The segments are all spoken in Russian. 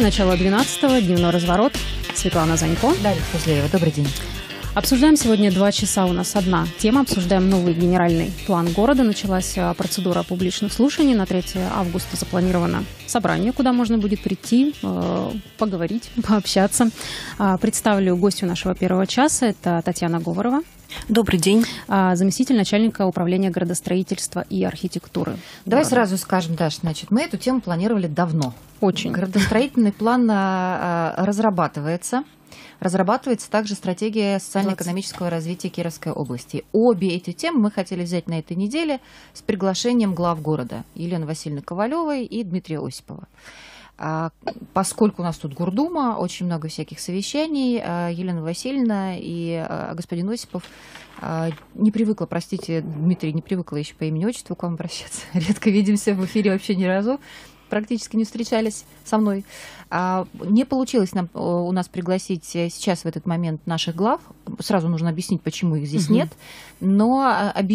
начало 12-го, дневной разворот. Светлана Занько. Дарья Кузлеева. Добрый день. Обсуждаем сегодня 2 часа. У нас одна тема. Обсуждаем новый генеральный план города. Началась процедура публичных слушаний. На 3 августа запланировано собрание, куда можно будет прийти, поговорить, пообщаться. Представлю гостью нашего первого часа. Это Татьяна Говорова. Добрый день. Заместитель начальника управления градостроительства и архитектуры. Давай сразу скажем, Даш, значит, мы эту тему планировали давно. Очень. Градостроительный план разрабатывается. Разрабатывается также стратегия социально-экономического развития Кировской области. Обе эти темы мы хотели взять на этой неделе с приглашением глав города Елены Васильевны Ковалевой и Дмитрия Осипова. Поскольку у нас тут Гордума, очень много всяких совещаний, Елена Васильевна и господин Осипов не привыкла, простите, Дмитрий, не привыкла еще по имени-отчеству к вам обращаться. Редко видимся в эфире вообще ни разу. Практически не встречались со мной. Не получилось у нас пригласить сейчас в этот момент наших глав. Сразу нужно объяснить, почему их здесь нет. Но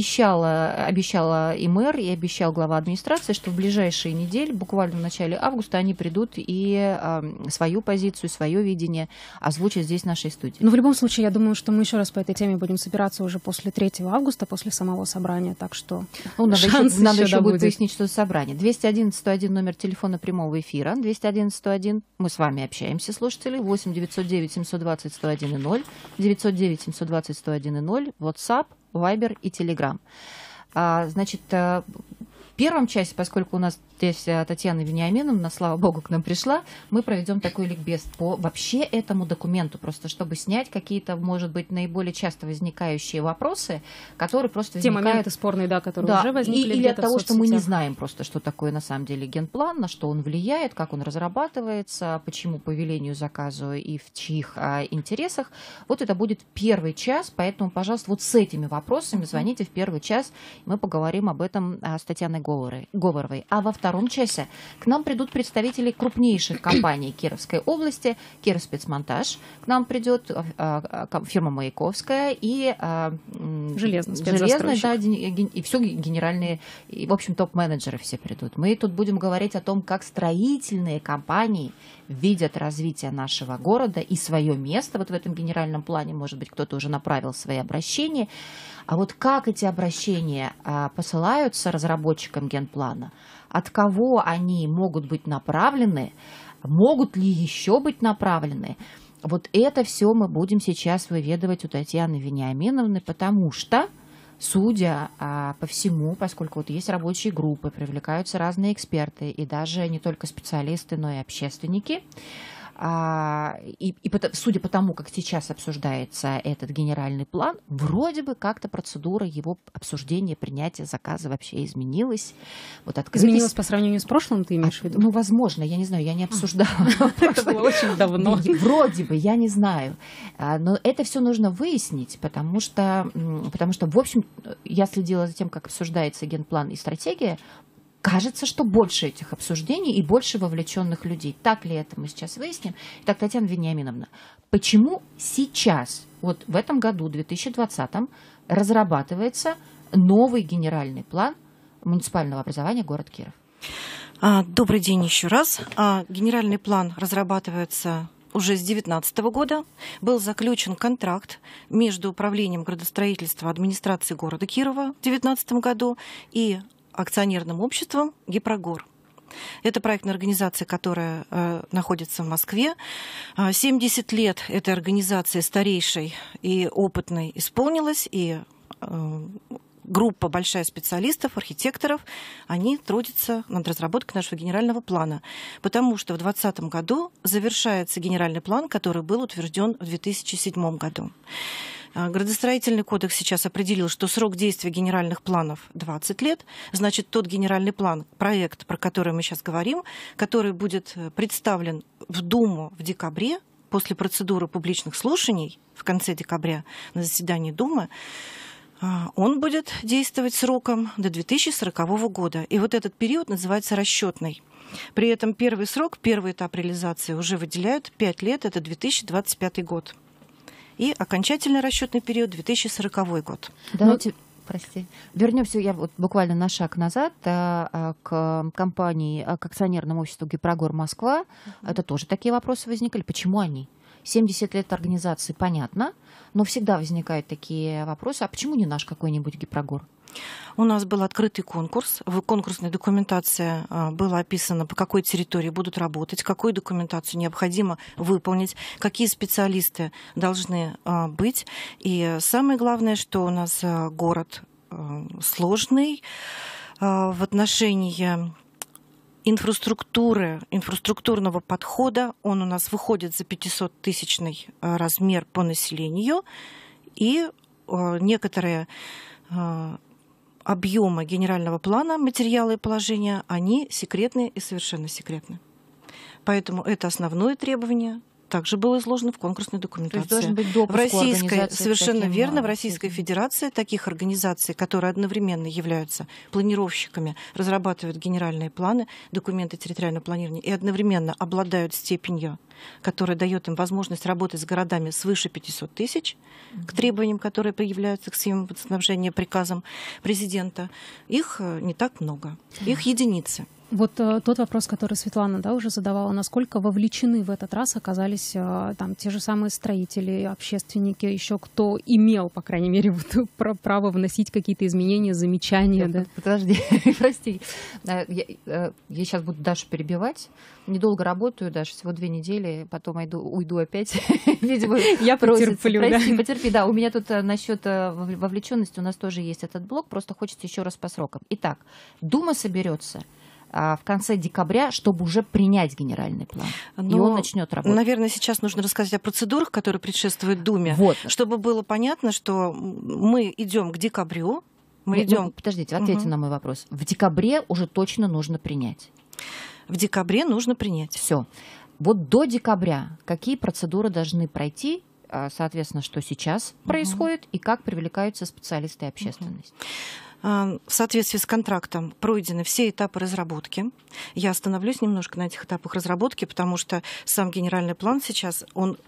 обещала и мэр, и обещал глава администрации, что в ближайшие недели, буквально в начале августа, они придут и свою позицию, свое видение озвучат здесь в нашей студии. Ну, в любом случае, я думаю, что мы еще раз по этой теме будем собираться уже после 3 августа, после самого собрания. Так что надо еще будет выяснить, что за собрание. 211-101 номер телефона прямого эфира. 211-101. Мы с вами общаемся, слушатели. 8-909-720-101-0. 909-720-101-0. WhatsApp, Viber и Telegram. Значит, в первом части, поскольку у нас здесь Татьяна Вениаминовна, слава богу, к нам пришла, мы проведем такой ликбез по вообще этому документу, просто чтобы снять какие-то, может быть, наиболее часто возникающие вопросы, которые просто возникают... Те моменты спорные, да, которые уже возникли или от того, что мы не знаем просто, что такое на самом деле генплан, на что он влияет, как он разрабатывается, почему по велению, заказу и в чьих интересах. Вот это будет первый час, поэтому, пожалуйста, вот с этими вопросами звоните в первый час, мы поговорим об этом с Татьяной Говоровой. А во втором часе к нам придут представители крупнейших компаний Кировской области, Кирспецмонтаж, к нам придет фирма Маяковская и Железная, да, и все генеральные, и, в общем, топ-менеджеры все придут. Мы тут будем говорить о том, как строительные компании видят развитие нашего города и свое место вот в этом генеральном плане. Может быть, кто-то уже направил свои обращения. А вот как эти обращения посылаются разработчикам генплана, от кого они могут быть направлены, могут ли еще быть направлены, вот это все мы будем сейчас выведывать у Татьяны Вениаминовны, потому что, судя по всему, поскольку вот есть рабочие группы, привлекаются разные эксперты, и даже не только специалисты, но и общественники, судя по тому, как сейчас обсуждается этот генеральный план, вроде бы как-то процедура его обсуждения, принятия заказа вообще изменилась. Вот изменилась по сравнению с прошлым, ты имеешь в виду? Ну, возможно, я не знаю, я не обсуждала. Это было очень давно. Вроде бы, я не знаю. Но это все нужно выяснить, потому что, в общем, я следила за тем, как обсуждается генплан и стратегия. Кажется, что больше этих обсуждений и больше вовлеченных людей. Так ли это, мы сейчас выясним. Итак, Татьяна Вениаминовна, почему сейчас, вот в этом году, 2020-м, разрабатывается новый генеральный план муниципального образования город Киров? Добрый день еще раз. Генеральный план разрабатывается уже с 2019 года. Был заключен контракт между управлением градостроительства администрации города Кирова в 2019 году и акционерным обществом «Гипрогор». Это проектная организация, которая находится в Москве. 70 лет этой организации старейшей и опытной исполнилась, и группа большая специалистов, архитекторов, они трудятся над разработкой нашего генерального плана, потому что в 2020 году завершается генеральный план, который был утвержден в 2007 году. Градостроительный кодекс сейчас определил, что срок действия генеральных планов 20 лет. Значит, тот генеральный план, проект, про который мы сейчас говорим, который будет представлен в Думу в декабре, после процедуры публичных слушаний в конце декабря на заседании Думы, он будет действовать сроком до 2040 года. И вот этот период называется расчетный. При этом первый срок, первый этап реализации уже выделяют 5 лет, это 2025 год. И окончательный расчетный период 2040 год. Давайте Прости. Вернемся я вот буквально на шаг назад к компании, к акционерному обществу «Гипрогор Москва». Это тоже такие вопросы возникли. Почему они? 70 лет организации, понятно, но всегда возникают такие вопросы. А почему не наш какой-нибудь «Гипрогор»? У нас был открытый конкурс. В конкурсной документации было описано, по какой территории будут работать, какую документацию необходимо выполнить, какие специалисты должны быть. И самое главное, что у нас город сложный в отношении инфраструктуры, инфраструктурного подхода. Он у нас выходит за 500-тысячный размер по населению. И некоторые объемы генерального плана, материалы и положения, они секретные и совершенно секретны. Поэтому это основное требование. Также было изложено в конкурсной документации. То есть должен быть допуск в российской, к совершенно таким, верно, в Российской Федерации таких организаций, которые одновременно являются планировщиками, разрабатывают генеральные планы, документы территориального планирования и одновременно обладают степенью, которая дает им возможность работать с городами свыше 500 тысяч, к требованиям, которые появляются к схеме водоснабжения приказом президента. Их не так много, их единицы. Вот тот вопрос, который Светлана, да, уже задавала, насколько вовлечены в этот раз оказались там те же самые строители, общественники, еще кто имел, по крайней мере, вот, право вносить какие-то изменения, замечания. Да? Подожди, прости. Я сейчас буду Дашу перебивать. Недолго работаю, Даша, всего 2 недели, потом уйду опять. Видимо, я потерплю. Прости, потерпи. Да, у меня тут насчет вовлеченности у нас тоже есть этот блок, просто хочется еще раз по срокам. Итак, Дума соберется в конце декабря, чтобы уже принять генеральный план. И он начнет работать. Наверное, сейчас нужно рассказать о процедурах, которые предшествуют Думе, чтобы было понятно, что мы идем к декабрю. Подождите, ответьте на мой вопрос. В декабре уже точно нужно принять. В декабре нужно принять. Все. Вот до декабря какие процедуры должны пройти, соответственно, что сейчас происходит и как привлекаются специалисты и общественность? В соответствии с контрактом пройдены все этапы разработки. Я остановлюсь немножко на этих этапах разработки, потому что сам генеральный план сейчас,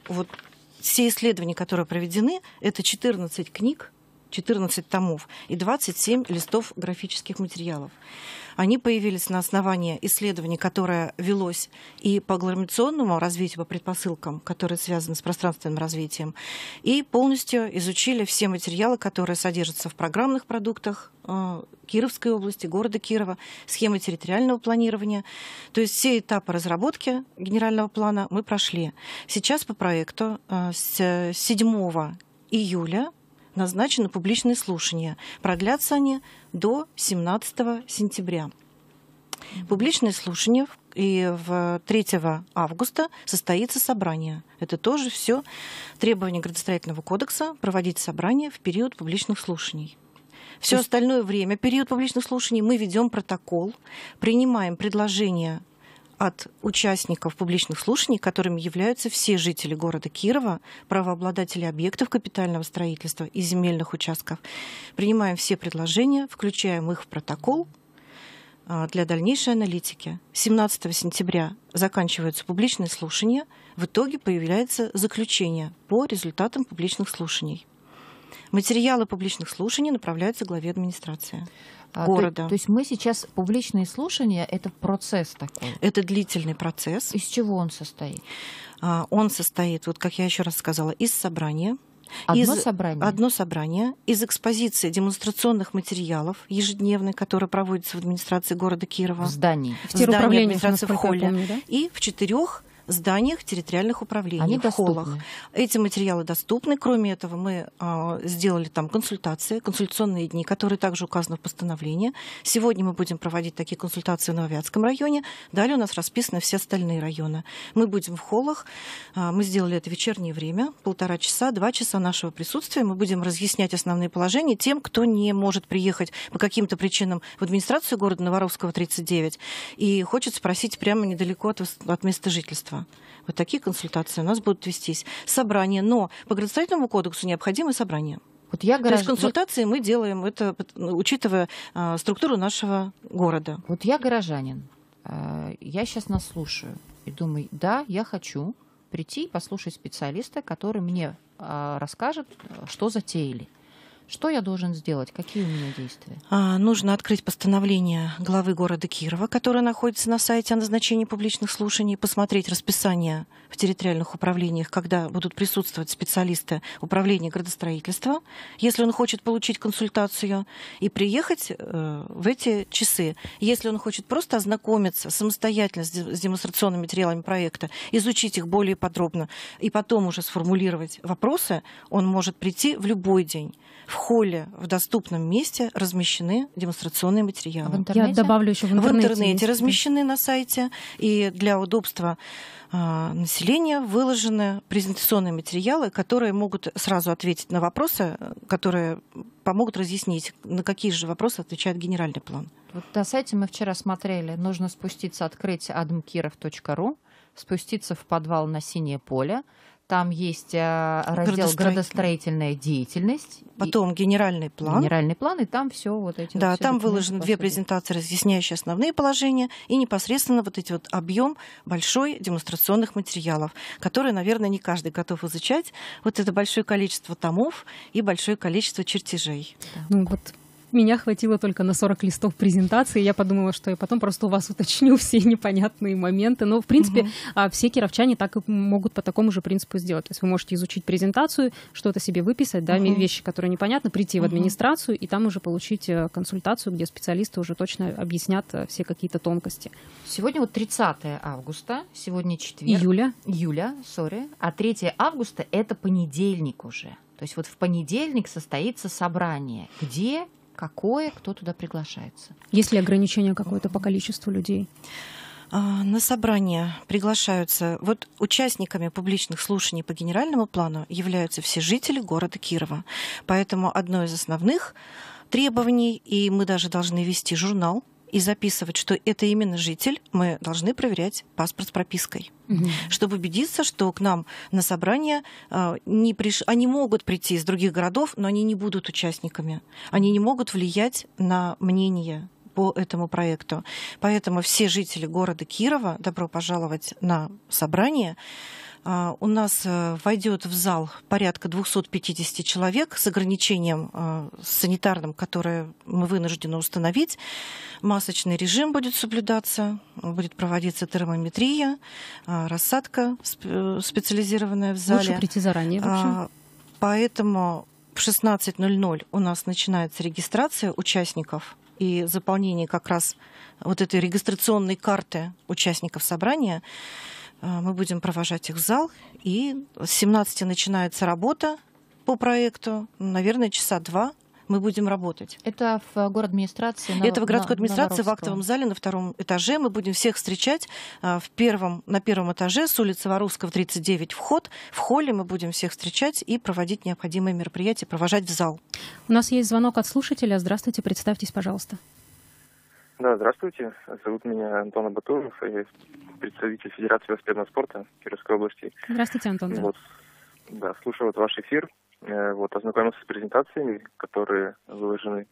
все исследования, которые проведены, это 14 книг, 14 томов и 27 листов графических материалов. Они появились на основании исследований, которое велось и по агломерационному развитию, по предпосылкам, которые связаны с пространственным развитием, и полностью изучили все материалы, которые содержатся в программных продуктах Кировской области, города Кирова, схемы территориального планирования. То есть все этапы разработки генерального плана мы прошли. Сейчас по проекту с 7 июля назначены публичные слушания. Продлятся они до 17 сентября. Публичные слушания, и 3 августа состоится собрание. Это тоже все требования градостроительного кодекса проводить собрание в период публичных слушаний. Все остальное время, период публичных слушаний, мы ведем протокол, принимаем предложения от участников публичных слушаний, которыми являются все жители города Кирова, правообладатели объектов капитального строительства и земельных участков. Принимаем все предложения, включаем их в протокол для дальнейшей аналитики. 17 сентября заканчиваются публичные слушания, в итоге появляется заключение по результатам публичных слушаний. Материалы публичных слушаний направляются главе администрации города. То есть мы сейчас публичные слушания, это процесс такой? Это длительный процесс. Из чего он состоит? Он состоит, вот как я еще раз сказала, из собрания. Одно собрание, из экспозиции демонстрационных материалов ежедневной, которые проводятся в администрации города Кирова. В здании. В теруправлении администрации в холле. Помню, да? И в 4 зданиях территориальных управлений. Они в холлах. доступны. Эти материалы доступны. Кроме этого, мы сделали там консультационные дни, которые также указаны в постановлении. Сегодня мы будем проводить такие консультации в Нововятском районе. Далее у нас расписаны все остальные районы. Мы будем в холлах. Мы сделали это в вечернее время, 1,5 часа, 2 часа нашего присутствия. Мы будем разъяснять основные положения тем, кто не может приехать по каким-то причинам в администрацию города Новорусского, 39, и хочет спросить прямо недалеко от места жительства. Вот такие консультации у нас будут вестись. Собрания, но по градостроительному кодексу необходимы собрания. Вот то есть консультации мы делаем, это учитывая структуру нашего города. Вот я горожанин, я сейчас нас слушаю и думаю, да, я хочу прийти и послушать специалиста, который мне расскажет, что затеяли, Что я должен сделать? Какие у меня действия? Нужно открыть постановление главы города Кирова, которое находится на сайте о назначении публичных слушаний, посмотреть расписание в территориальных управлениях, когда будут присутствовать специалисты управления градостроительства, если он хочет получить консультацию, и приехать в эти часы. Если он хочет просто ознакомиться самостоятельно с демонстрационными материалами проекта, изучить их более подробно и потом уже сформулировать вопросы, он может прийти в любой день. В холле, в доступном месте размещены демонстрационные материалы. А в интернете? Я добавлю еще в интернете. В интернете размещены на сайте, и для удобства населения выложены презентационные материалы, которые могут сразу ответить на вопросы, которые помогут разъяснить, на какие же вопросы отвечает генеральный план. Вот на сайте мы вчера смотрели, нужно спуститься, открыть admkirov.ru, спуститься в подвал на Синее поле. Там есть раздел «Градостроительная деятельность». Потом генеральный план. Генеральный план, и там все вот эти... Да, вот там выложены 2 презентации, разъясняющие основные положения, и непосредственно вот эти вот объем большой демонстрационных материалов, которые, наверное, не каждый готов изучать. Вот это большое количество томов и большое количество чертежей. Да. Ну вот меня хватило только на 40 листов презентации. Я подумала, что я потом просто у вас уточню все непонятные моменты. Но, в принципе, все кировчане так и могут по такому же принципу сделать. То есть вы можете изучить презентацию, что-то себе выписать, да, вещи, которые непонятны, прийти в администрацию и там уже получить консультацию, где специалисты уже точно объяснят все какие-то тонкости. Сегодня вот 30 августа, сегодня четверг. Июля, а 3 августа – это понедельник уже. То есть вот в понедельник состоится собрание, где... Какое, кто туда приглашается? Есть ли ограничение какое-то по количеству людей? На собрание приглашаются... Вот участниками публичных слушаний по генеральному плану являются все жители города Кирова. Поэтому одно из основных требований, и мы даже должны вести журнал и записывать, что это именно житель, мы должны проверять паспорт с пропиской. Чтобы убедиться, что к нам на собрание они могут прийти из других городов, но они не будут участниками. Они не могут влиять на мнение по этому проекту. Поэтому все жители города Кирова, добро пожаловать на собрание. У нас войдет в зал порядка 250 человек с ограничением санитарным, которое мы вынуждены установить. Масочный режим будет соблюдаться, будет проводиться термометрия, рассадка специализированная в зале. Лучше прийти заранее вообще. Поэтому в 16:00 у нас начинается регистрация участников и заполнение как раз вот этой регистрационной карты участников собрания. Мы будем провожать их в зал, и с 17 начинается работа по проекту. Наверное, 2 часа мы будем работать. Это в город-администрации? Это в городской администрации, в актовом зале на 2-м этаже. Мы будем всех встречать на 1-м этаже с улицы Воровского, 39, вход. В холле мы будем всех встречать и проводить необходимые мероприятия, провожать в зал. У нас есть звонок от слушателя. Здравствуйте, представьтесь, пожалуйста. Да, здравствуйте. Зовут меня Антон Батуров, я представитель Федерации велосипедного спорта Кировской области. Здравствуйте, Антон. Да, слушаю ваш эфир, ознакомился с презентациями, которые выложены.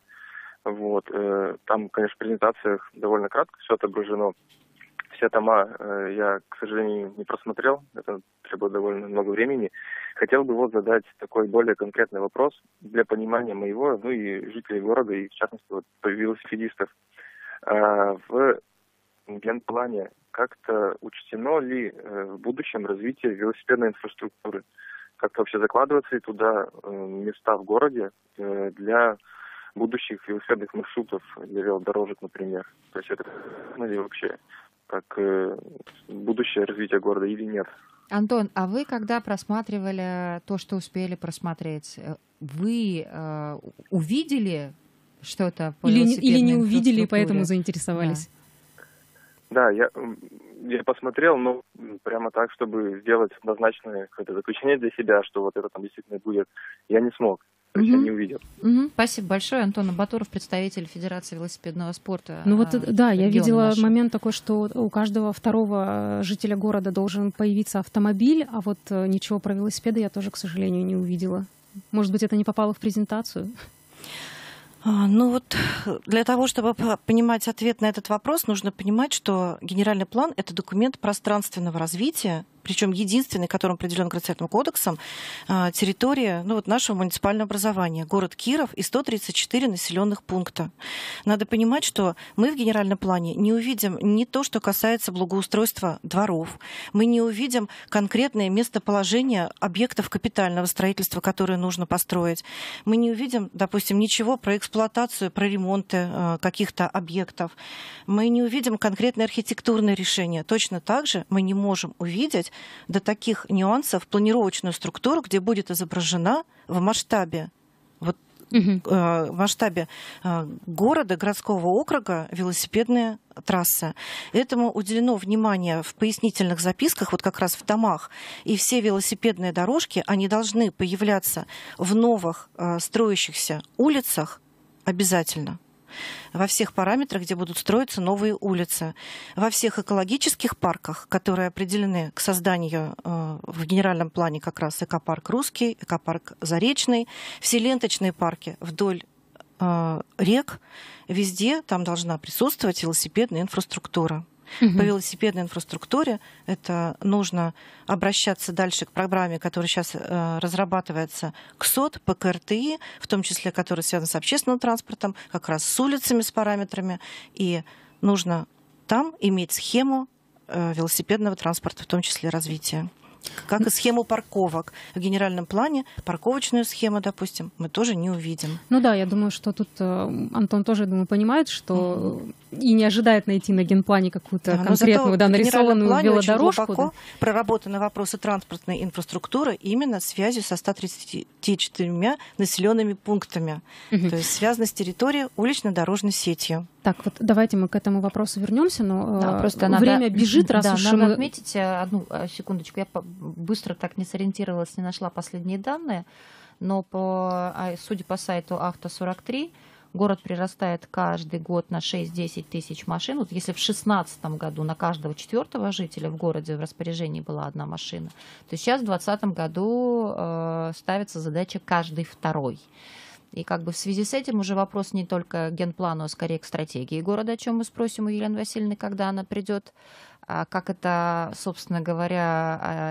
Там, конечно, в презентациях довольно кратко все отображено. Все тома я, к сожалению, не просмотрел, это требует довольно много времени. Хотел бы задать такой более конкретный вопрос для понимания моего, и жителей города, и в частности велосипедистов. В генплане как-то учтено ли в будущем развитие велосипедной инфраструктуры? Как-то вообще закладываются ли туда места в городе для будущих велосипедных маршрутов, для велодорожек, например? То есть это ли вообще как будущее развитие города или нет? Антон, а вы когда просматривали то, что успели просмотреть, вы увидели что-то по велосипедной или не увидели, и инфраструктуре? поэтому заинтересовались? Да, я посмотрел, но прямо так, чтобы сделать однозначное какое-то заключение для себя, что это там действительно будет, я не смог. То есть я не увидел. Спасибо большое. Антон Батуров, представитель Федерации велосипедного спорта. Я видела момент такой, что у каждого второго жителя города должен появиться автомобиль, а ничего про велосипеды я тоже, к сожалению, не увидела. Может быть, это не попало в презентацию? Для того, чтобы понимать ответ на этот вопрос, нужно понимать, что генеральный план – это документ пространственного развития, причем единственный, которым определен градостроительным кодексом, территория нашего муниципального образования, город Киров и 134 населенных пункта. Надо понимать, что мы в генеральном плане не увидим не то, что касается благоустройства дворов, мы не увидим конкретное местоположение объектов капитального строительства, которые нужно построить. Мы не увидим, допустим, ничего про эксплуатацию, про ремонты каких-то объектов. Мы не увидим конкретные архитектурные решения. Точно так же мы не можем увидеть до таких нюансов планировочную структуру, где будет изображена в масштабе в масштабе города, городского округа велосипедная трасса. Этому уделено внимание в пояснительных записках, вот как раз в томах. И все велосипедные дорожки, они должны появляться в новых строящихся улицах обязательно. Во всех параметрах, где будут строиться новые улицы, во всех экологических парках, которые определены к созданию в генеральном плане как раз экопарк Русский, экопарк Заречный, все ленточные парки вдоль рек, везде там должна присутствовать велосипедная инфраструктура. По велосипедной инфраструктуре это нужно обращаться дальше к программе, которая сейчас разрабатывается КСОТ, по КРТИ, в том числе, которая связана с общественным транспортом, как раз с улицами, с параметрами. И нужно там иметь схему велосипедного транспорта, в том числе развития. Как и схему парковок. В генеральном плане парковочную схему, допустим, мы тоже не увидим. Ну да, я думаю, что тут Антон тоже, думаю, понимает, что и не ожидает найти на генплане какую-то конкретную, нарисованную велодорожку. Глубоко проработаны вопросы транспортной инфраструктуры именно в связи со 134 населенными пунктами. То есть связана с территорией улично-дорожной сетью. Так, вот давайте мы к этому вопросу вернемся, но просто время бежит, раз уж надо отметить, одну секундочку, я быстро так не сориентировалась, не нашла последние данные, но судя по сайту Авто-43, город прирастает каждый год на 6-10 тысяч машин. Вот если в 2016 году на каждого 4-го жителя в городе в распоряжении была одна машина, то сейчас в 2020 году ставится задача каждый второй. И как бы в связи с этим уже вопрос не только к генплану, а скорее к стратегии города, о чем мы спросим у Елены Васильевны, когда она придет, как это, собственно говоря,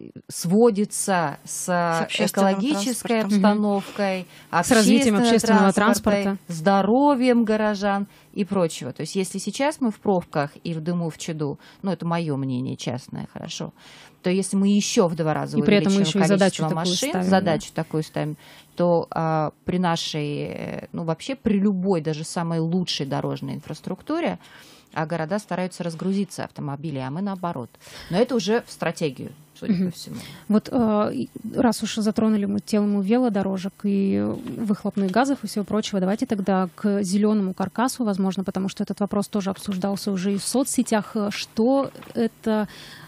сводится с экологической обстановкой, с развитием общественного транспорта, здоровьем горожан и прочего. То есть если сейчас мы в пробках и в дыму, в чаду, это мое мнение частное, хорошо, то если мы еще в 2 раза увеличим количество машин, задачу такую ставим, то при нашей, вообще при любой, даже самой лучшей дорожной инфраструктуре, города стараются разгрузиться автомобилей, а мы наоборот. Но это уже в стратегию, судя по всему. Вот раз уж затронули мы тему велодорожек и выхлопных газов и всего прочего, давайте тогда к зеленому каркасу, возможно, потому что этот вопрос тоже обсуждался уже и в соцсетях. Что это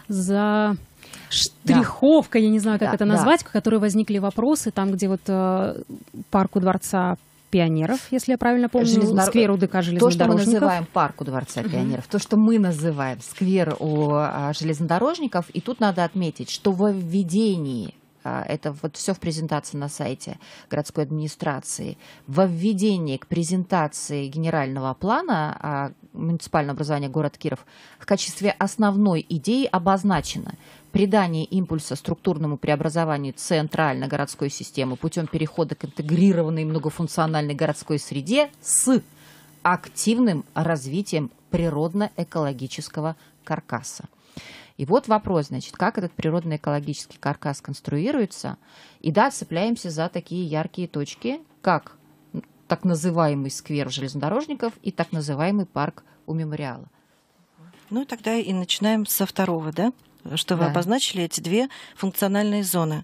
за штриховка, я не знаю, как это назвать, в которой возникли вопросы, там, где вот парк у Дворца Пионеров, если я правильно помню, сквер у ДК железнодорожников. То, что мы называем парк у Дворца Пионеров, то, что мы называем сквер у железнодорожников, и тут надо отметить, что во введении, это вот все в презентации на сайте городской администрации, во введении к презентации генерального плана муниципального образования город Киров в качестве основной идеи обозначено придание импульса структурному преобразованию центральной городской системы путем перехода к интегрированной многофункциональной городской среде с активным развитием природно-экологического каркаса. И вот вопрос, значит, как этот природно-экологический каркас конструируется. И да, цепляемся за такие яркие точки, как так называемый сквер железнодорожников и так называемый парк у мемориала. Тогда и начинаем со второго, да? Что вы обозначили эти 2 функциональные зоны.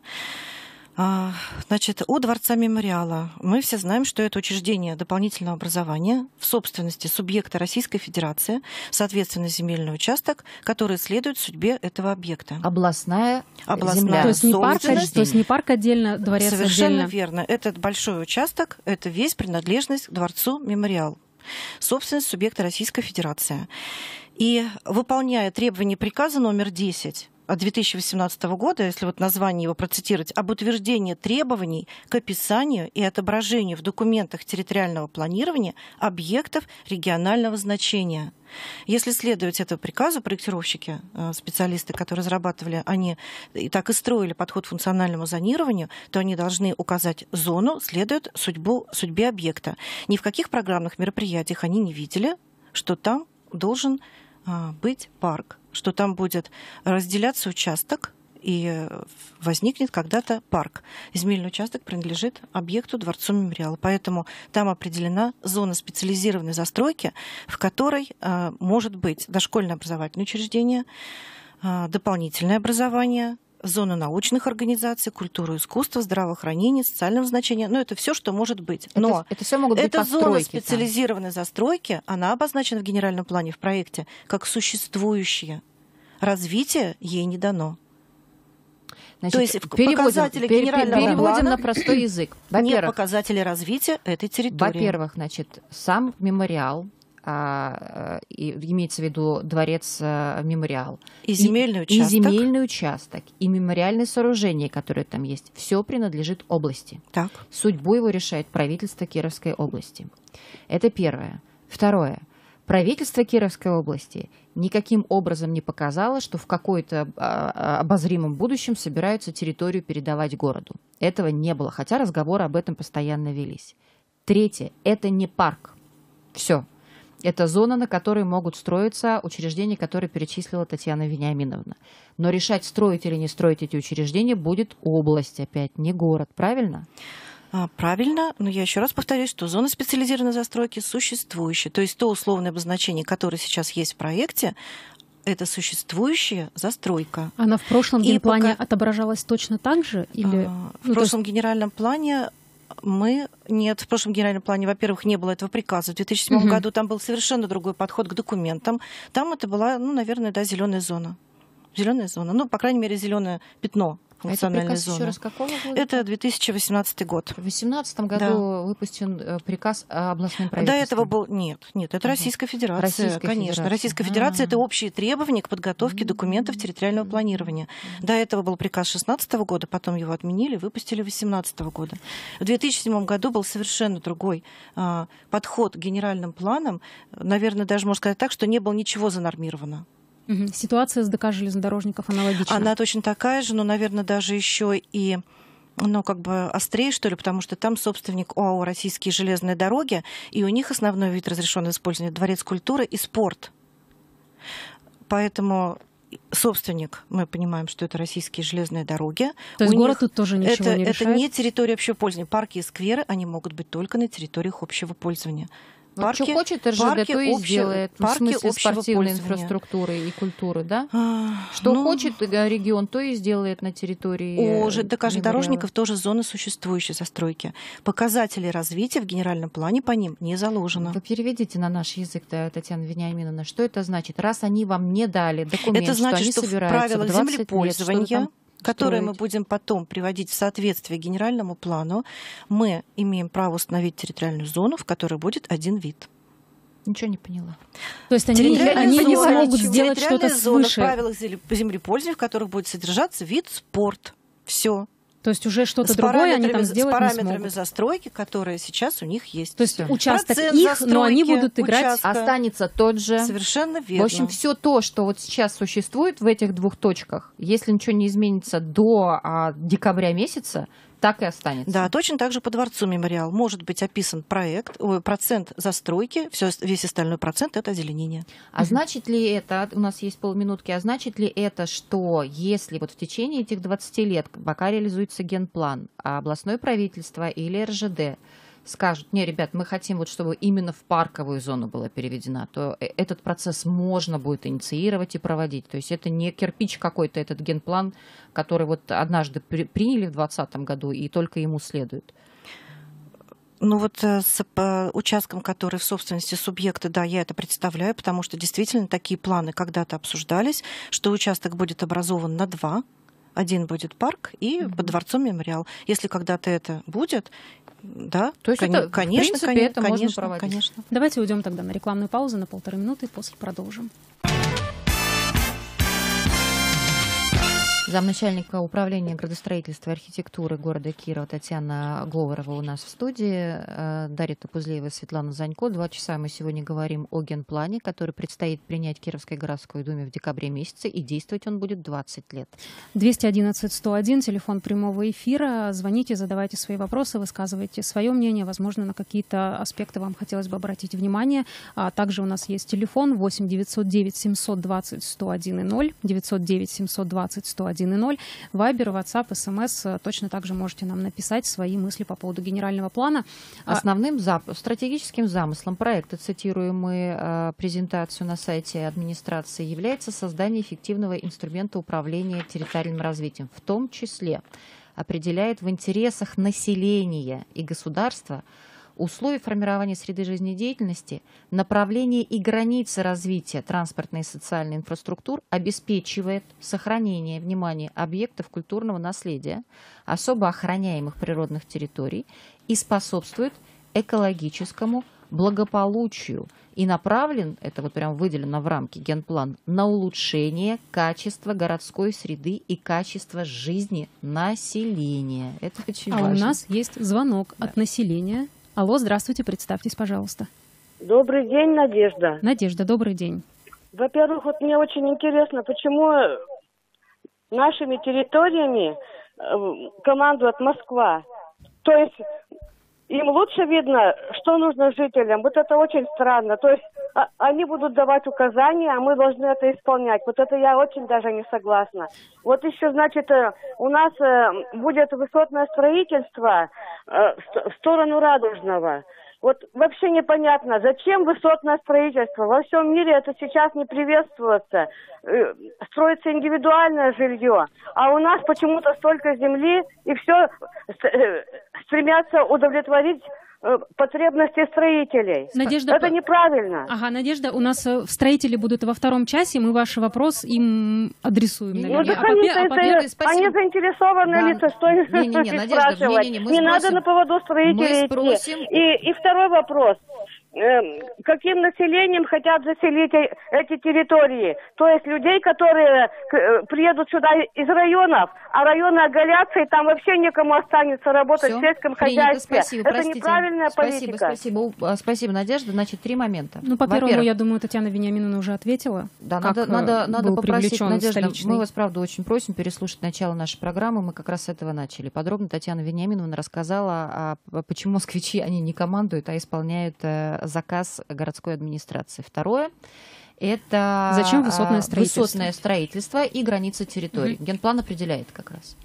Значит, у Дворца Мемориала мы все знаем, что это учреждение дополнительного образования в собственности субъекта Российской Федерации, соответственно, земельный участок, который следует судьбе этого объекта. Областная земля. То есть не парк отдельно, дворец отдельно. Совершенно верно. Этот большой участок, это весь принадлежность к Дворцу Мемориал. Собственность субъекта Российской Федерации. И выполняя требования приказа номер 10 от 2018 года, если вот название его процитировать, об утверждении требований к описанию и отображению в документах территориального планирования объектов регионального значения. Если следовать этому приказу, проектировщики, специалисты, которые разрабатывали, они и так и строили подход к функциональному зонированию, то они должны указать зону, следует судьбе объекта. Ни в каких программных мероприятиях они не видели, что там должен быть парк, что там будет разделяться участок, и возникнет когда-то парк. Земельный участок принадлежит объекту Дворцу Мемориала. Поэтому там определена зона специализированной застройки, в которой может быть дошкольное образовательное учреждение, дополнительное образование, зона научных организаций, культуры и искусства, здравоохранения, социального значения. Ну, это все, что может быть. Но это все могут быть постройки. Эта зона специализированной застройки, она обозначена в генеральном плане, в проекте, как существующее. Развитие ей не дано. Значит, то есть показатели генерального переводим плана на простой язык. Нет показателей развития этой территории. Во-первых, значит, сам мемориал, имеется в виду дворец мемориал, и земельный участок, и мемориальные сооружения, которые там есть, все принадлежит области. Так. Судьбу его решает правительство Кировской области. Это первое. Второе. Правительство Кировской области никаким образом не показало, что в какой-то обозримом будущем собираются территорию передавать городу. Этого не было, хотя разговоры об этом постоянно велись. Третье. Это не парк. Все. Это зона, на которой могут строиться учреждения, которые перечислила Татьяна Вениаминовна. Но решать, строить или не строить эти учреждения, будет область опять, не город. Правильно? Правильно, но я еще раз повторюсь, что зона специализированной застройки существующая. То есть то условное обозначение, которое сейчас есть в проекте, это существующая застройка. Она в прошлом генплане отображалась точно так же? Или... В прошлом генеральном плане Нет, в прошлом генеральном плане, во-первых, не было этого приказа. В 2007 году там был совершенно другой подход к документам. Там это была, наверное, зеленая зона. Зеленая зона. По крайней мере, зеленое пятно. Это приказ еще раз какого года? Это 2018 год. В 2018 году выпущен приказ о областном правительстве. До этого был... Нет, это Российская Федерация. Конечно. Российская Федерация — это общие требования к подготовке документов территориального планирования. До этого был приказ 2016 года, потом его отменили, выпустили 2018 года. В 2007 году был совершенно другой подход к генеральным планам. Наверное, даже можно сказать так, что не было ничего занормировано. Ситуация с ДК железнодорожников аналогична? Она точно такая же, но, наверное, даже еще и острее, что ли, потому что там собственник ОАО «Российские железные дороги», и у них основной вид разрешенного использования — дворец культуры и спорт. Поэтому собственник, мы понимаем, что это «Российские железные дороги». То есть город тут тоже ничего не решает? Это не территория общего пользования. Парки и скверы, они могут быть только на территориях общего пользования. Что хочет РЖД, то и сделает. В смысле спортивной инфраструктуры и культуры, да? Что хочет регион, то и сделает на территории. У ЖДК железнодорожников тоже зона существующей застройки. Показатели развития в генеральном плане по ним не заложено. Вы переведите на наш язык, Татьяна Вениаминовна, что это значит? Раз они вам не дали документ, это значит, что они собираются в правилах в 20 землепользования, лет, которые мы будем потом приводить в соответствие генеральному плану, мы имеем право установить территориальную зону, в которой будет один вид. Ничего не поняла. То есть они не смогут сделать что-то свыше? В правилах землепользования, в которых будет содержаться вид спорт. Все. То есть уже что-то другое они там сделать не смогут? С параметрами застройки, которые сейчас у них есть. То есть участок их, но они будут играть... Останется тот же. Совершенно верно. В общем, все то, что вот сейчас существует в этих двух точках, если ничего не изменится до декабря месяца, так и останется. Да, точно так же по Дворцу Мемориал может быть описан процент застройки, весь остальной процент — это озеленение. А значит ли это, у нас есть полминутки, а значит ли это, что если вот в течение этих 20 лет, пока реализуется генплан, а областное правительство или РЖД скажут: не, ребят, мы хотим, чтобы именно в парковую зону была переведена, то этот процесс можно будет инициировать и проводить. То есть это не кирпич какой-то, этот генплан, который вот однажды приняли в 2020 году и только ему следует. С участком, который в собственности субъекта, да, я это представляю, потому что действительно такие планы когда-то обсуждались, что участок будет образован на два. Один будет парк и под Дворцом Мемориал. Если когда-то это будет, да, то есть конечно, это, в принципе, это можно проводить. Конечно. Давайте уйдем тогда на рекламную паузу на 1,5 минуты, после продолжим. Замначальника управления градостроительства и архитектуры города Кирова Татьяна Говорова у нас в студии. Дарья Топузлеева, Светлана Занько. 2 часа мы сегодня говорим о генплане, который предстоит принять Кировской городской думе в декабре месяце, и действовать он будет 20 лет. 211-101, телефон прямого эфира. Звоните, задавайте свои вопросы, высказывайте свое мнение. Возможно, на какие-то аспекты вам хотелось бы обратить внимание. Также у нас есть телефон 8 909 720 101 0, 909 720 101 0. Вайбер, WhatsApp, СМС. Точно так же можете нам написать свои мысли по поводу генерального плана. Основным стратегическим замыслом проекта, цитируемую презентацию на сайте администрации, является создание эффективного инструмента управления территориальным развитием, в том числе определяет в интересах населения и государства условия формирования среды жизнедеятельности, направления и границы развития транспортной и социальной инфраструктур, обеспечивает сохранение, внимание, объектов культурного наследия, особо охраняемых природных территорий и способствует экологическому благополучию и направлен, это вот прям выделено в рамки генплан, на улучшение качества городской среды и качества жизни населения. Это очень важно. У нас есть звонок от населения. Алло, здравствуйте, представьтесь, пожалуйста. Добрый день, Надежда. Надежда, добрый день. Во-первых, вот мне очень интересно, почему нашими территориями командует Москва. То есть им лучше видно, что нужно жителям. Вот это очень странно. То есть они будут давать указания, а мы должны это исполнять. Вот это я очень даже не согласна. Вот еще, значит, у нас будет высотное строительство в сторону Радужного. Вот вообще непонятно, зачем высотное строительство. Во всем мире это сейчас не приветствуется. Строится индивидуальное жилье. А у нас почему-то столько земли, и все стремятся удовлетворить потребности строителей. Надежда, это неправильно. Ага, Надежда, у нас строители будут во втором часе, мы ваш вопрос им адресуем, наверное. Ну, так они заинтересованные лица, что их спрашивать. Не надо на поводу строителей идти. И второй вопрос. Каким населением хотят заселить эти территории? То есть людей, которые приедут сюда из районов, а районы оголятся, и там вообще некому останется работать в сельском хозяйстве. Спасибо, это неправильная политика. Спасибо, Надежда. Значит, 3 момента. Ну, по первому, я думаю, Татьяна Вениаминовна уже ответила. Да, надо попросить, Надежда, мы вас, правда, очень просим переслушать начало нашей программы. Мы как раз с этого начали. Подробно Татьяна Вениаминовна рассказала, почему москвичи, они не командуют, а исполняют заказ городской администрации. Второе – это зачем высотное строительство и границы территории. Генплан определяет как раз.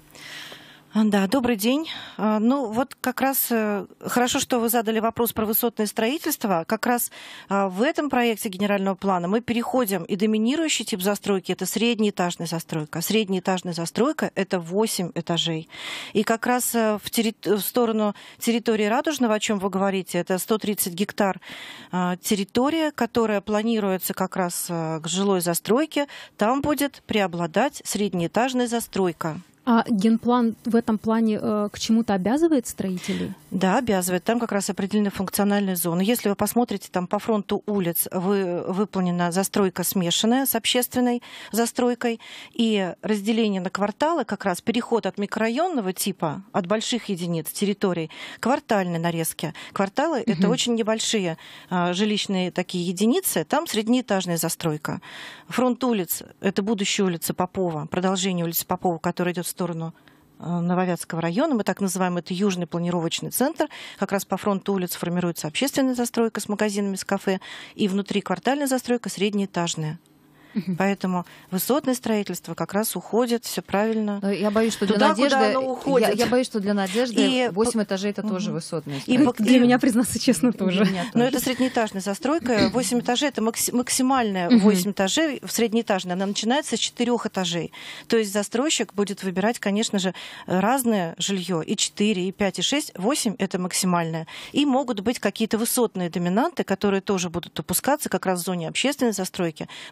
Да, добрый день. Ну вот как раз хорошо, что вы задали вопрос про высотное строительство. Как раз в этом проекте генерального плана мы переходим, и доминирующий тип застройки – это среднеэтажная застройка. Среднеэтажная застройка – это 8 этажей. И как раз в сторону территории Радужного, о чем вы говорите, это 130 гектар территория, которая планируется как раз к жилой застройке, там будет преобладать среднеэтажная застройка. А генплан в этом плане к чему-то обязывает строителей? Да, обязывает. Там как раз определены функциональные зоны. Если вы посмотрите, там по фронту улиц выполнена застройка смешанная с общественной застройкой, и разделение на кварталы, как раз переход от микрорайонного типа, от больших единиц территорий, к квартальной нарезке. Кварталы — это очень небольшие жилищные такие единицы, там среднеэтажная застройка. Фронт улиц — это будущая улица Попова, продолжение улицы Попова, которая идет в сторону Нововятского района, мы так называем это южный планировочный центр. Как раз по фронту улиц формируется общественная застройка с магазинами, с кафе, и внутри квартальная застройка среднеэтажная. Поэтому высотное строительство как раз уходит, все правильно. Я боюсь, что для Надежды, я боюсь, что для Надежды 8 этажей это тоже высотное строительство. И для меня, признаться честно, тоже. Но это среднеэтажная застройка. 8 этажей это максимальная 8 этажей в среднеэтажной. Она начинается с 4 этажей. То есть застройщик будет выбирать, конечно же, разное жилье. И 4, и 5, и 6, 8 это максимальное. И могут быть какие-то высотные доминанты, которые тоже будут опускаться как раз в зоне общественной застройки. Вот они могут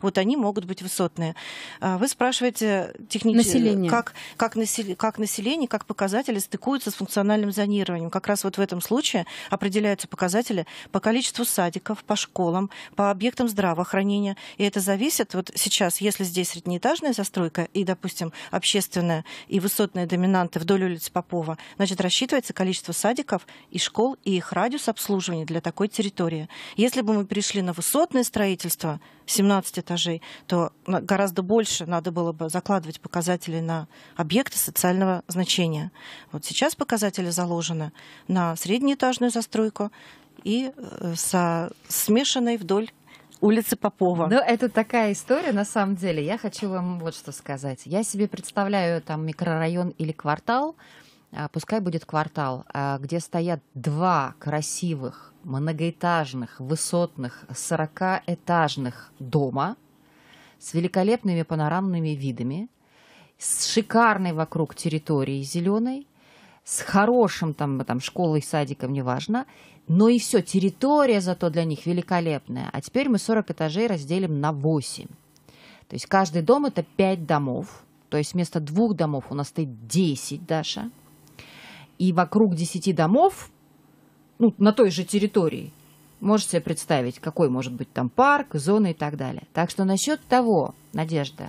могут быть высотные. Вы спрашиваете технически, как население, как показатели стыкуются с функциональным зонированием. Как раз вот в этом случае определяются показатели по количеству садиков, по школам, по объектам здравоохранения. И это зависит, вот сейчас, если здесь среднеэтажная застройка и, допустим, общественная и высотная доминанты вдоль улицы Попова, значит, рассчитывается количество садиков и школ, и их радиус обслуживания для такой территории. Если бы мы перешли на высотное строительство 17 этажей, то гораздо больше надо было бы закладывать показатели на объекты социального значения. Вот сейчас показатели заложены на среднеэтажную застройку и смешанной вдоль улицы Попова. Ну, это такая история, на самом деле. Я хочу вам вот что сказать. Я себе представляю там микрорайон или квартал, пускай будет квартал, где стоят два красивых многоэтажных, высотных, 40-этажных дома с великолепными панорамными видами, с шикарной вокруг территорией зеленой, с хорошим там школой, садиком, неважно, но и все, территория зато для них великолепная. А теперь мы 40 этажей разделим на 8. То есть каждый дом — это 5 домов, то есть вместо 2 домов у нас стоит 10, Даша. И вокруг 10 домов, ну, на той же территории, можете себе представить, какой может быть там парк, зона и так далее. Так что насчет того, Надежда,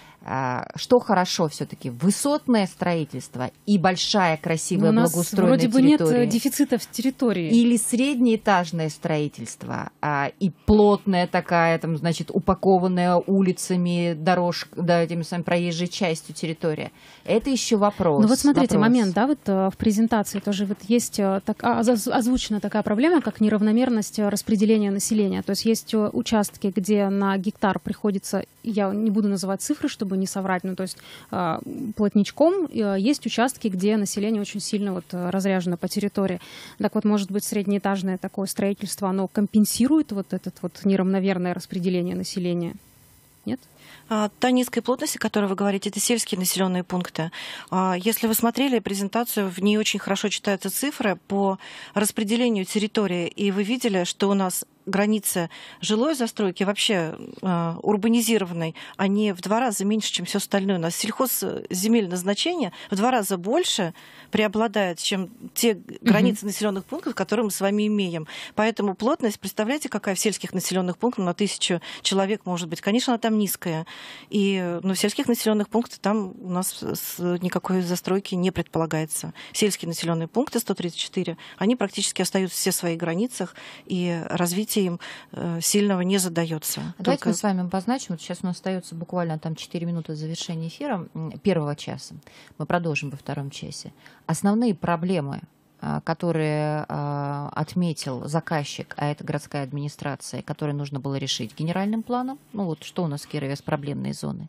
что хорошо все-таки высотное строительство и большая красивая благоустроенная территория. Вроде бы нет дефицита в территории. Или среднеэтажное строительство и плотная такая, там, значит, упакованная улицами, этими самыми проезжей частью территория. Это еще вопрос. Ну вот смотрите, момент, да, вот в презентации тоже вот есть озвучена такая проблема, как неравномерность распределения населения. То есть есть участки, где на гектар приходится, я не буду называть цифры, чтобы не соврать, ну то есть плотничком, есть участки, где население очень сильно вот разряжено по территории. Так вот, может быть, среднеэтажное такое строительство, оно компенсирует вот это вот неравномерное распределение населения? Нет? Та низкой плотности, о которой вы говорите, это сельские населенные пункты. Если вы смотрели презентацию, в ней очень хорошо читаются цифры по распределению территории, и вы видели, что у нас границы жилой застройки, вообще урбанизированной, они в 2 раза меньше, чем все остальное. У нас сельхозземельное значение в 2 раза больше преобладает, чем те границы населенных пунктов, которые мы с вами имеем. Поэтому плотность, представляете, какая в сельских населенных пунктах на 1000 человек может быть? Конечно, она там низкая. Но в сельских населенных пунктах там у нас никакой застройки не предполагается. Сельские населенные пункты 134, они практически остаются все в своих границах, и развитие им сильного не задается. Давайте мы с вами обозначим. Вот сейчас у нас остается буквально там 4 минуты до завершения эфира первого часа. Мы продолжим во втором часе. Основные проблемы, которые отметил заказчик, а это городская администрация, которые нужно было решить генеральным планом. Ну вот что у нас в Кирове с проблемные зоны.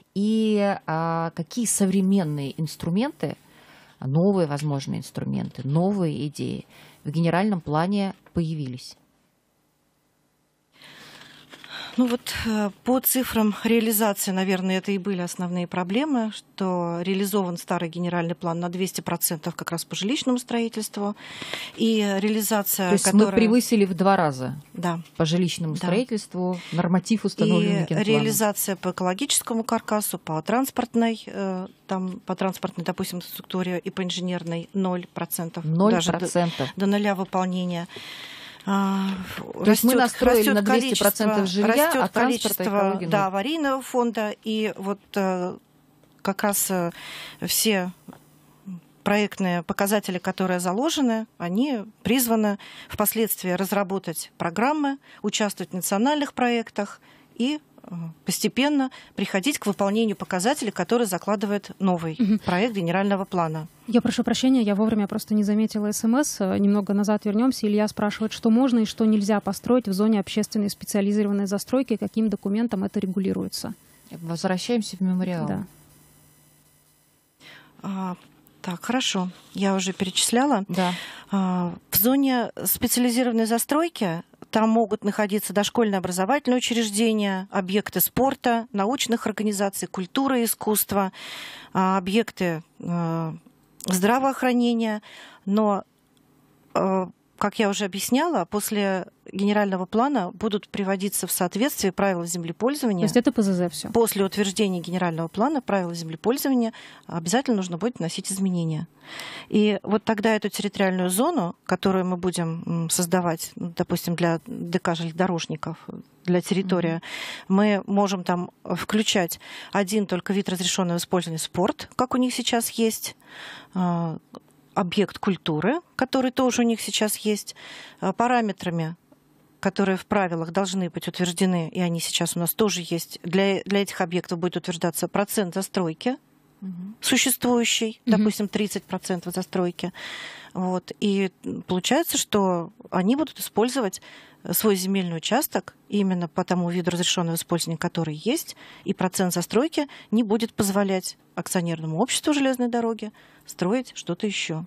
И какие современные инструменты, новые возможные инструменты, новые идеи в генеральном плане появились. Ну вот по цифрам реализации, наверное, это и были основные проблемы, что реализован старый генеральный план на 200% как раз по жилищному строительству. И реализация, то есть мы превысили в 2 раза, да, по жилищному строительству норматив, установленный генпланом. И реализация по экологическому каркасу, по транспортной, допустим, структуре и по инженерной 0%. 0%. Даже до 0 выполнения. То есть мы настроили на 200% жилья, растет а количество аварийного фонда, и вот как раз все проектные показатели, которые заложены, они призваны впоследствии разработать программы, участвовать в национальных проектах и постепенно приходить к выполнению показателей, которые закладывает новый проект генерального плана. Я прошу прощения, я вовремя просто не заметила СМС. Немного назад вернемся. Илья спрашивает, что можно и что нельзя построить в зоне общественной специализированной застройки, каким документом это регулируется. Возвращаемся в мемориал. Да. Так, хорошо. Я уже перечисляла. Да. В зоне специализированной застройки там могут находиться дошкольные образовательные учреждения, объекты спорта, научных организаций, культуры и искусства, объекты здравоохранения. Но, как я уже объясняла, после генерального плана будут приводиться в соответствие правила землепользования. То есть это ПЗЗ все. После утверждения генерального плана правила землепользования обязательно нужно будет вносить изменения. И вот тогда эту территориальную зону, которую мы будем создавать, допустим, для ДК железнодорожников, для территории, мы можем там включать один только вид разрешенного использования — спорт, как у них сейчас есть, объект культуры, который тоже у них сейчас есть, параметрами, которые в правилах должны быть утверждены, и они сейчас у нас тоже есть. Для этих объектов будет утверждаться процент застройки существующей, допустим, 30% застройки. Вот. И получается, что они будут использовать свой земельный участок именно по тому виду разрешенного использования, который есть, и процент застройки не будет позволять акционерному обществу железной дороги строить что-то еще.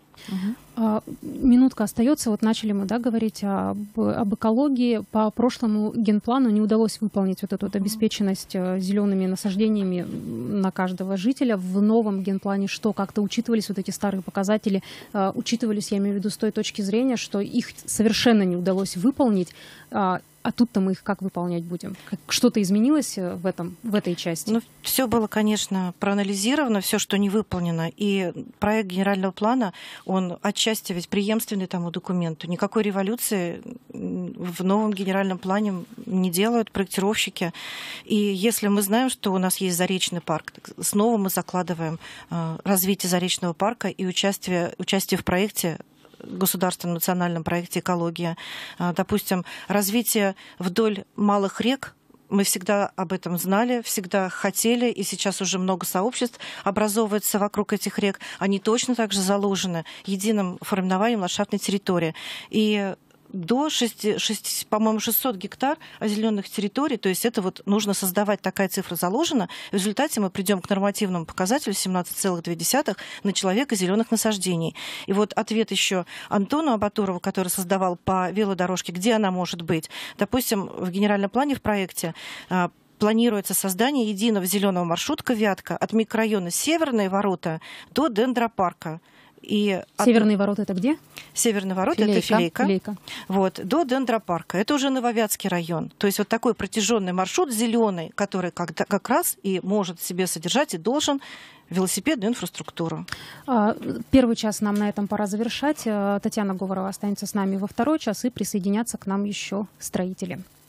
Минутка остается. Вот начали мы, да, говорить об экологии. По прошлому генплану не удалось выполнить вот эту вот обеспеченность зелеными насаждениями на каждого жителя. В новом генплане что? Как-то учитывались вот эти старые показатели? Учитывались, я имею в виду, с той точки зрения, что их совершенно не удалось выполнить. А тут-то мы их как выполнять будем? Что-то изменилось в этой части? Ну, все было, конечно, проанализировано, все, что не выполнено. И проект генерального плана, он отчасти ведь преемственный тому документу. Никакой революции в новом генеральном плане не делают проектировщики. И если мы знаем, что у нас есть Заречный парк, снова мы закладываем развитие Заречного парка и участие в проекте, государственном национальном проекте «Экология». Допустим, развитие вдоль малых рек. Мы всегда об этом знали, всегда хотели, и сейчас уже много сообществ образовывается вокруг этих рек. Они точно так же заложены единым формированием ландшафтной территории. И до по-моему, 600 гектар озелененных территорий, то есть это вот нужно создавать, такая цифра заложена. В результате мы придем к нормативному показателю 17,2 на человека зеленых насаждений. И вот ответ еще Антону Абатурову, который создавал по велодорожке, где она может быть. Допустим, в генеральном плане, в проекте планируется создание единого зеленого маршрутка «Вятка» от микрорайона Северные ворота до Дендропарка. Северные ворота это где? Северные ворота это Филейка. Вот, до Дендропарка. Это уже Нововятский район. То есть вот такой протяженный маршрут зеленый, который как раз и может в себе содержать и должен велосипедную инфраструктуру. Первый час нам на этом пора завершать. Татьяна Говорова останется с нами во второй час, и присоединятся к нам еще строители.